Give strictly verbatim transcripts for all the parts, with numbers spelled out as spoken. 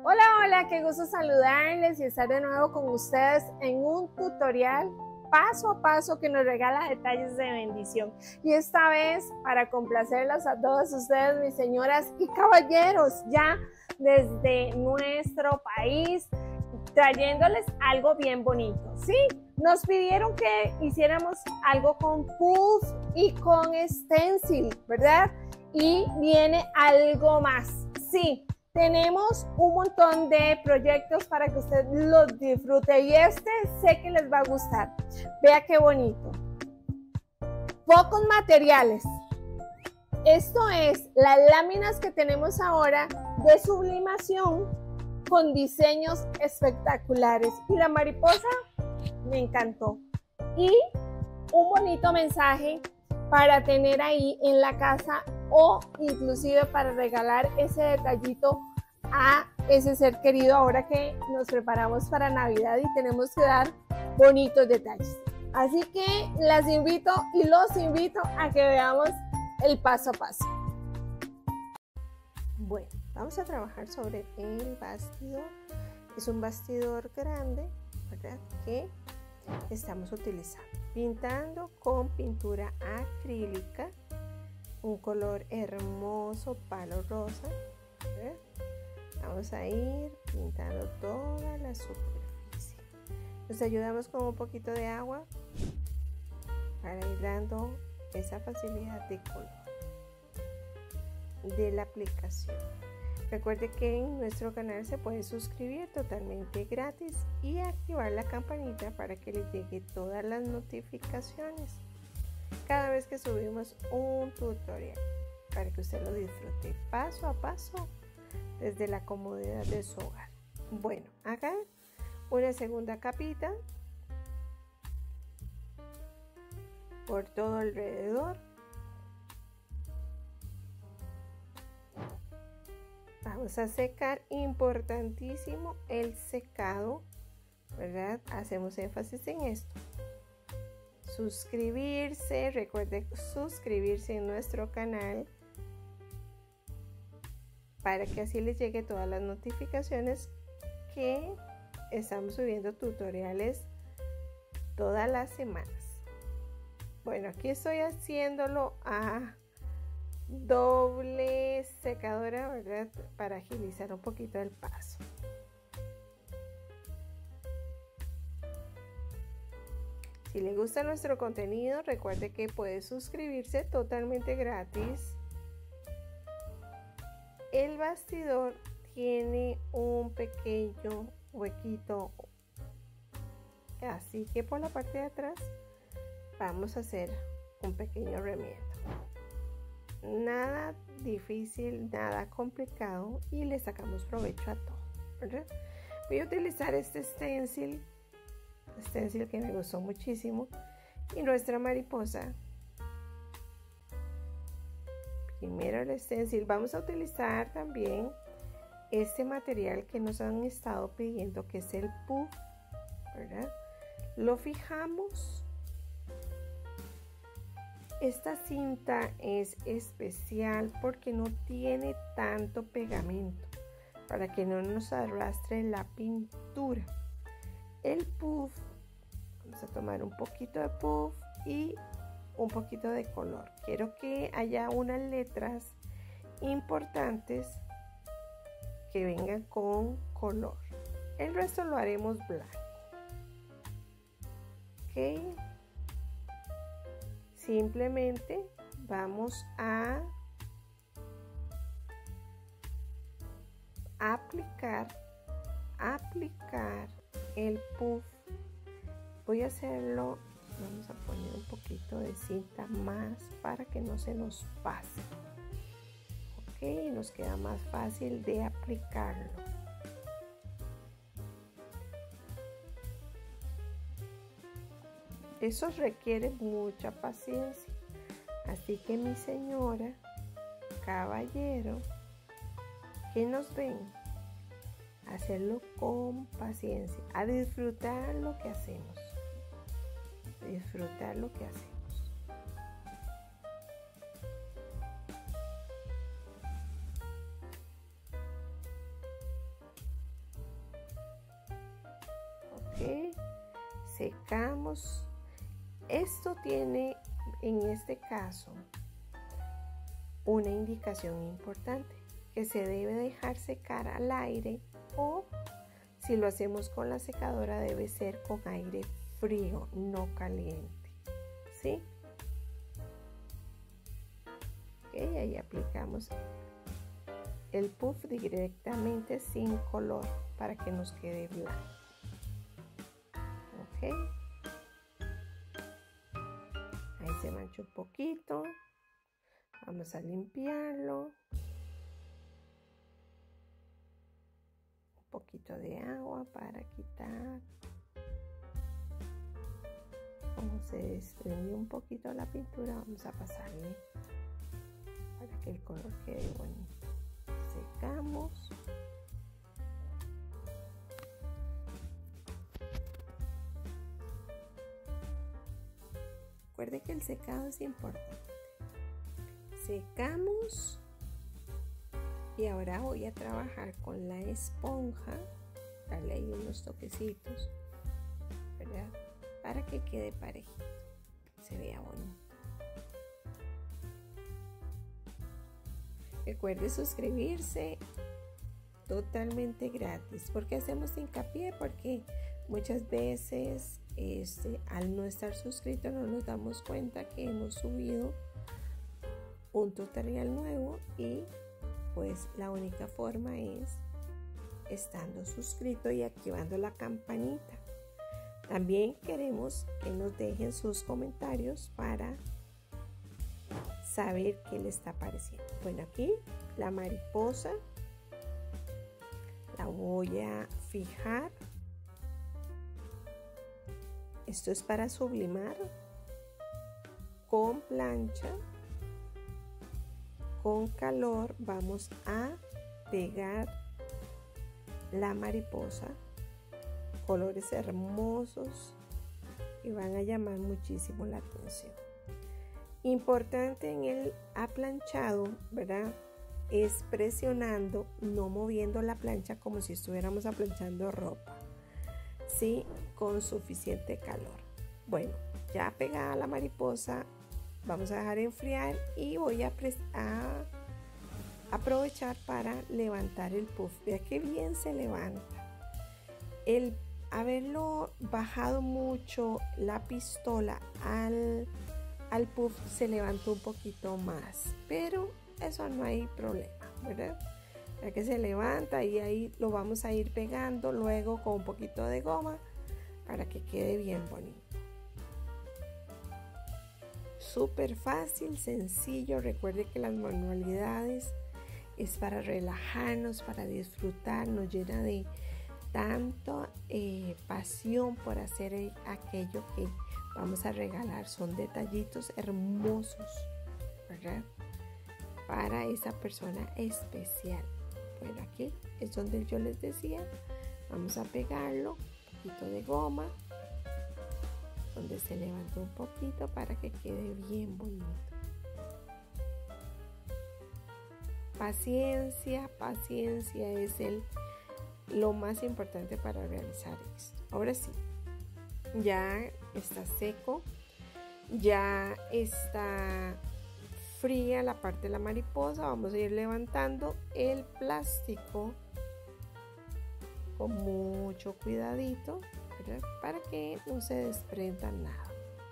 Hola, hola, qué gusto saludarles y estar de nuevo con ustedes en un tutorial paso a paso que nos regala detalles de bendición. Y esta vez para complacerlas a todos ustedes, mis señoras y caballeros, ya desde nuestro país, trayéndoles algo bien bonito, ¿sí? Nos pidieron que hiciéramos algo con puff y con stencil, ¿verdad? Y viene algo más, sí. Tenemos un montón de proyectos para que usted los disfrute y este sé que les va a gustar. Vea qué bonito. Pocos materiales. Esto es las láminas que tenemos ahora de sublimación con diseños espectaculares. Y la mariposa me encantó. Y un bonito mensaje para tener ahí en la casa o inclusive para regalar ese detallito a ese ser querido ahora que nos preparamos para Navidad y tenemos que dar bonitos detalles. Así que las invito y los invito a que veamos el paso a paso. Bueno, vamos a trabajar sobre el bastidor. Es un bastidor grande, ¿verdad? Que estamos utilizando. Pintando con pintura acrílica, un color hermoso, palo rosa. ¿Verdad? Vamos a ir pintando toda la superficie. Nos ayudamos con un poquito de agua para ir dando esa facilidad de color de la aplicación. Recuerde que en nuestro canal se puede suscribir totalmente gratis y activar la campanita para que le llegue todas las notificaciones cada vez que subimos un tutorial, para que usted lo disfrute paso a paso desde la comodidad de su hogar. Bueno, acá una segunda capita por todo alrededor. Vamos a secar, importantísimo el secado, ¿verdad? Hacemos énfasis en esto. Suscribirse, recuerde suscribirse en nuestro canal para que así les llegue todas las notificaciones que estamos subiendo tutoriales todas las semanas. Bueno, aquí estoy haciéndolo a doble secadora, ¿verdad? Para agilizar un poquito el paso. Si le gusta nuestro contenido, recuerde que puede suscribirse totalmente gratis. El bastidor tiene un pequeño huequito, así que por la parte de atrás vamos a hacer un pequeño remiendo. Nada difícil, nada complicado y le sacamos provecho a todo, ¿verdad? Voy a utilizar este stencil, stencil que me gustó muchísimo, y nuestra mariposa. Primero el stencil. Vamos a utilizar también este material que nos han estado pidiendo, que es el puff, ¿verdad? Lo fijamos. Esta cinta es especial porque no tiene tanto pegamento, para que no nos arrastre la pintura. El puff, vamos a tomar un poquito de puff y un poquito de color. Quiero que haya unas letras importantes que vengan con color. El resto lo haremos blanco. Ok. Simplemente vamos a aplicar, aplicar el puff. Voy a hacerlo, vamos a poner un poquito de cinta más para que no se nos pase. Ok, nos queda más fácil de aplicarlo. Eso requiere mucha paciencia, así que mi señora, caballero, que nos ven, hacerlo con paciencia, a disfrutar lo que hacemos, disfrutar lo que hacemos. secamos. Esto tiene, en este caso, una indicación importante, que se debe dejar secar al aire, o si lo hacemos con la secadora debe ser con aire frío, no caliente, ¿sí? Ok, ahí aplicamos el puff directamente sin color para que nos quede blanco. Ok, ahí se mancha un poquito, vamos a limpiarlo. Un poquito de agua para quitar. Como se desprendió un poquito la pintura, vamos a pasarle para que el color quede bonito. Secamos. Recuerde que el secado es importante. Secamos. Y ahora voy a trabajar con la esponja, darle ahí unos toquecitos, ¿verdad? Para que quede parejito, se vea bonito. Recuerde suscribirse, totalmente gratis. ¿Por qué hacemos hincapié? Porque muchas veces este, al no estar suscrito no nos damos cuenta que hemos subido un tutorial nuevo, y pues la única forma es estando suscrito y activando la campanita. También queremos que nos dejen sus comentarios para saber qué le está pareciendo. Bueno, aquí la mariposa la voy a fijar. Esto es para sublimar con plancha. Con calor vamos a pegar la mariposa, colores hermosos y van a llamar muchísimo la atención. Importante en el aplanchado, ¿verdad? Es presionando, no moviendo la plancha como si estuviéramos aplanchando ropa, ¿sí? Con suficiente calor. Bueno, ya pegada la mariposa, vamos a dejar enfriar y voy a, a aprovechar para levantar el puff. Vea que bien se levanta. El haberlo bajado mucho la pistola al, al puff se levantó un poquito más, pero eso no hay problema, ¿verdad? Vea que se levanta y ahí lo vamos a ir pegando luego con un poquito de goma para que quede bien bonito. Súper fácil, sencillo. Recuerde que las manualidades es para relajarnos, para disfrutar, nos llena de tanta eh, pasión por hacer aquello que vamos a regalar. Son detallitos hermosos, ¿verdad? Para esa persona especial. Bueno, aquí es donde yo les decía, vamos a pegarlo, un poquito de goma, donde se levantó un poquito para que quede bien bonito. Paciencia, paciencia es el, lo más importante para realizar esto. Ahora sí, ya está seco, ya está fría la parte de la mariposa. Vamos a ir levantando el plástico con mucho cuidadito, ¿verdad? Para que no se desprenda nada,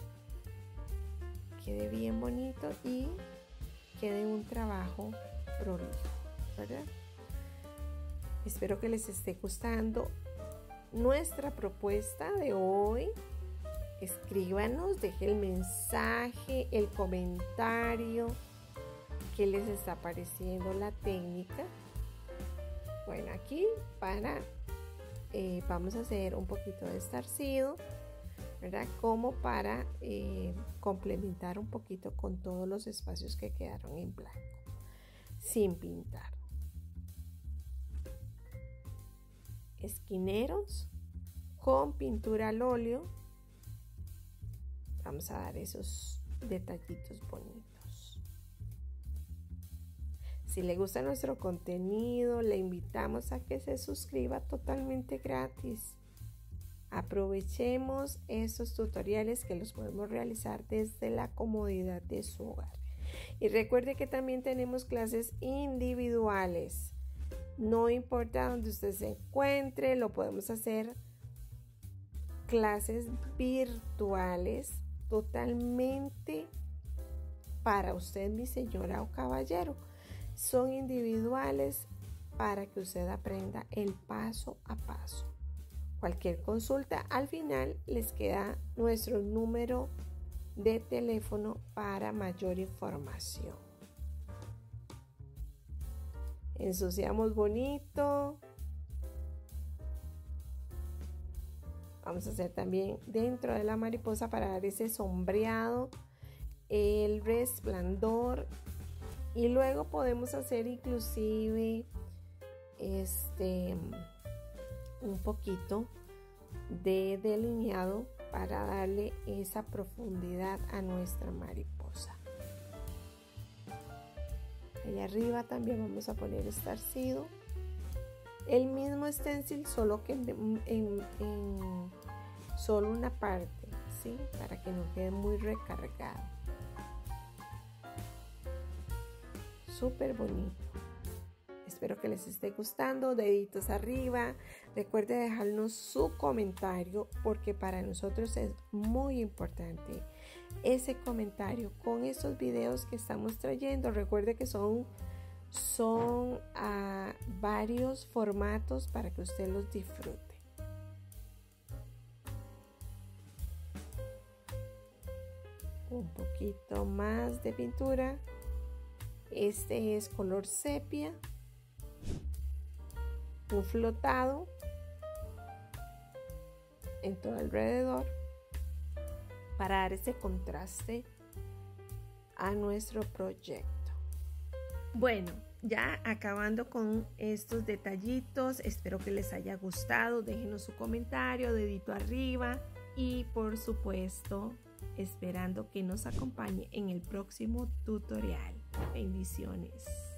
quede bien bonito y quede un trabajo prolijo, ¿verdad? Espero que les esté gustando nuestra propuesta de hoy. Escríbanos, dejen el mensaje, el comentario, qué les está pareciendo la técnica. Bueno, aquí para eh, vamos a hacer un poquito de estarcido, ¿verdad? Como para eh, complementar un poquito con todos los espacios que quedaron en blanco, sin pintar. Esquineros con pintura al óleo. Vamos a dar esos detallitos bonitos. Si le gusta nuestro contenido, le invitamos a que se suscriba totalmente gratis. Aprovechemos estos tutoriales que los podemos realizar desde la comodidad de su hogar. Y recuerde que también tenemos clases individuales. No importa donde usted se encuentre, lo podemos hacer clases virtuales totalmente para usted, mi señora o caballero. Son individuales para que usted aprenda el paso a paso. Cualquier consulta, al final les queda nuestro número de teléfono para mayor información. Ensuciamos bonito. Vamos a hacer también dentro de la mariposa para dar ese sombreado, el resplandor. Y luego podemos hacer inclusive este un poquito de delineado para darle esa profundidad a nuestra mariposa. Allá arriba también vamos a poner estarcido, el mismo stencil, solo que en, en, en solo una parte, ¿sí? Para que no quede muy recargado. Súper bonito. Espero que les esté gustando. Deditos arriba. Recuerde dejarnos su comentario porque para nosotros es muy importante ese comentario con estos videos que estamos trayendo. Recuerde que son, son uh, varios formatos para que usted los disfrute. Un poquito más de pintura. Este es color sepia. Un flotado en todo alrededor para dar ese contraste a nuestro proyecto. Bueno, ya acabando con estos detallitos, espero que les haya gustado. Déjenos su comentario, dedito arriba y por supuesto esperando que nos acompañe en el próximo tutorial. Bendiciones.